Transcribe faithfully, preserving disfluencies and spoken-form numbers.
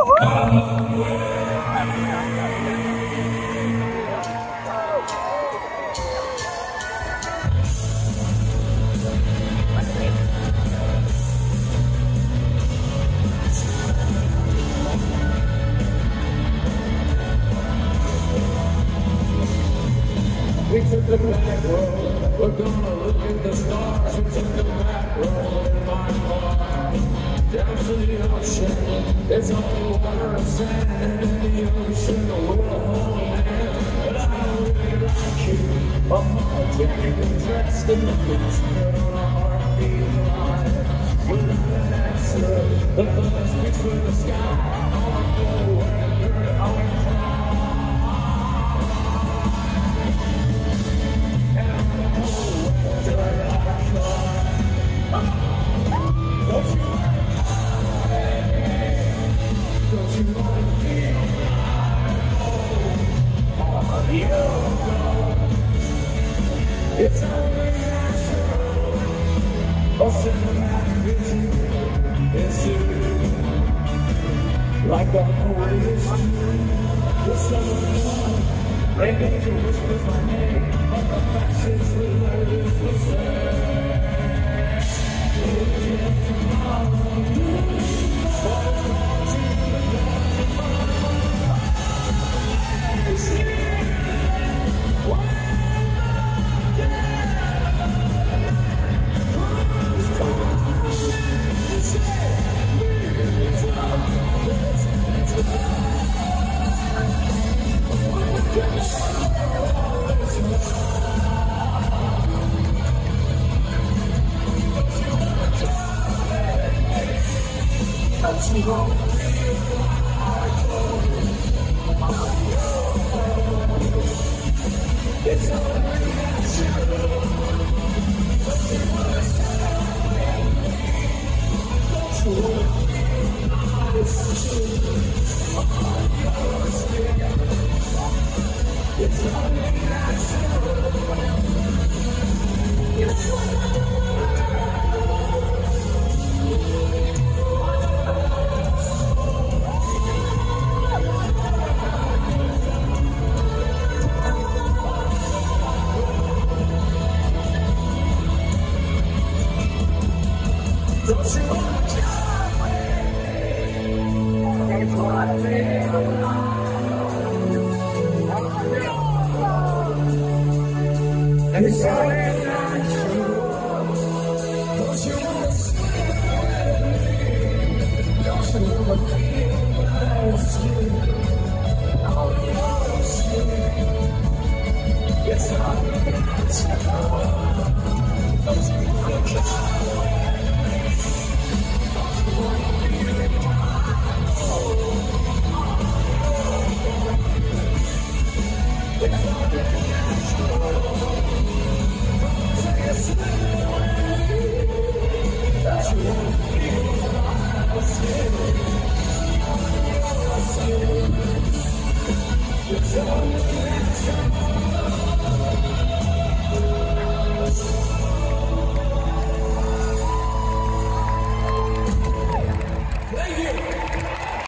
We took the back road, we're gonna look at the stars. We took the back road in my car, down to the ocean. There's only water and sand in the ocean. We're a whole man, but I don't really like you. I'm all jacket dressed in the boots, on a heartbeat line. With an answer, the birds between the sky. All I know where I went from. It's only natural, or cinematic it's like a wish. The sun of love, they make you whisper my name, but the factions will always listen. It's tomorrow. It's only natural. Don't you wanna try me? It's what I feel. And it's only natural. Don't you wanna swim with me? Don't you wanna feel what I feel? All your skin. It's only natural. Don't you wanna try me? It's